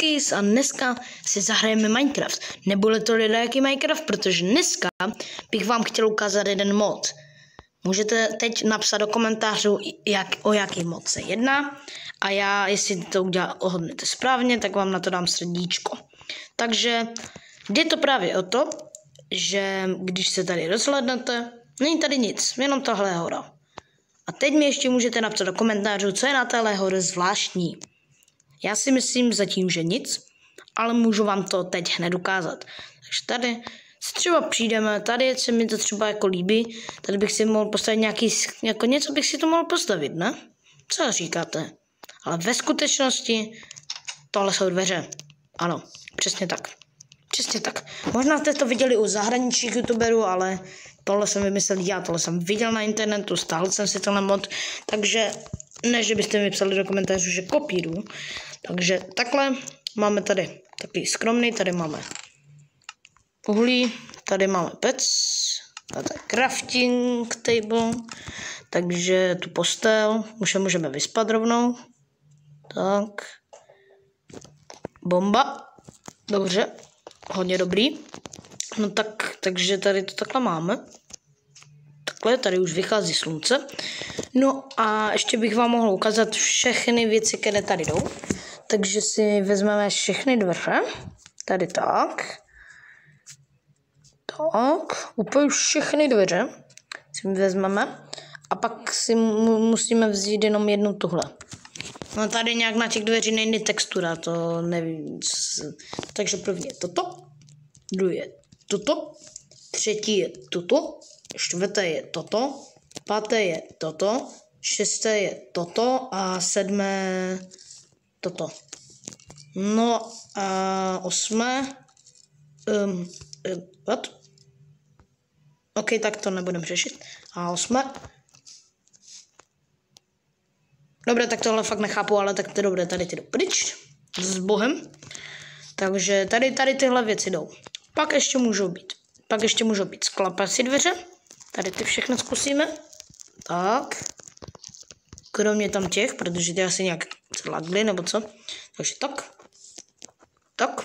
Cookies a dneska si zahrajeme Minecraft. Nebude to jaký Minecraft, protože dneska bych vám chtěl ukázat jeden mod. Můžete teď napsat do komentářů, o jaký mod se jedná a já, jestli to ohodnete správně, tak vám na to dám srdíčko. Takže jde to právě o to, že když se tady rozhlédnete, není tady nic, jenom tahle hora. A teď mi ještě můžete napsat do komentářů, co je na téhle hoře zvláštní. Já si myslím zatím, že nic, ale můžu vám to teď hned ukázat. Takže tady si třeba přijdeme, tady se mi to třeba jako líbí, tady bych si mohl postavit nějaký, jako něco bych si to mohl postavit, ne? Co říkáte? Ale ve skutečnosti tohle jsou dveře. Ano, přesně tak. Přesně tak. Možná jste to viděli u zahraničních youtuberů, ale tohle jsem vymyslel já, tohle jsem viděl na internetu, stáhl jsem si tenhle mod, takže ne, že byste mi psali do komentářů, že kopíruju. Takže takhle máme tady takový skromný, tady máme uhlí, tady máme pec, a tady crafting table, takže tu postel, už je můžeme vyspat rovnou. Tak. Bomba. Dobře. Hodně dobrý. No tak, takže tady to takhle máme. Takhle, tady už vychází slunce. No a ještě bych vám mohl ukázat všechny věci, které tady jdou. Takže si vezmeme všechny dveře. Tady tak. Tak, úplně všechny dveře si vezmeme. A pak si musíme vzít jenom jednu tuhle. No tady nějak na těch dveří nejde textura, to nevím. Takže první je toto, druhý je toto, třetí je toto, čtvrté je toto, páté je toto, šesté je toto a sedmé toto. No a osmé, what? OK, tak to nebudem řešit. A osmé. Dobré, tak tohle fakt nechápu, ale tak to je dobré, tady ty jdou pryč, s bohem. Takže tady tyhle věci jdou. Pak ještě můžou být sklapací dveře. Tady ty všechno zkusíme. Tak. Kromě tam těch, protože ty asi nějak lagly, nebo co. Takže tak. Tak.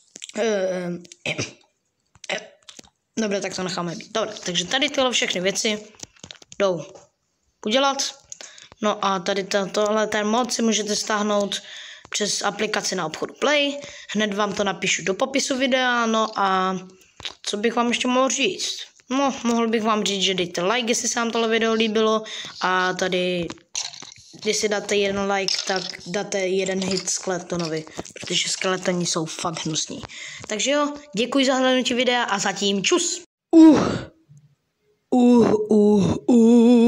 Dobré, tak to necháme být. Dobré, takže tady tyhle všechny věci jdou udělat. No a tady ten mod si můžete stáhnout přes aplikaci na obchodu Play. Hned vám to napíšu do popisu videa. No a co bych vám ještě mohl říct? No, mohl bych vám říct, že dejte like, jestli se vám tohle video líbilo. A tady, když si dáte jeden like, tak dáte jeden hit Skeletonovi, protože skeletoni jsou fakt hnusní. Takže jo, děkuji za hlednutí videa a zatím čus!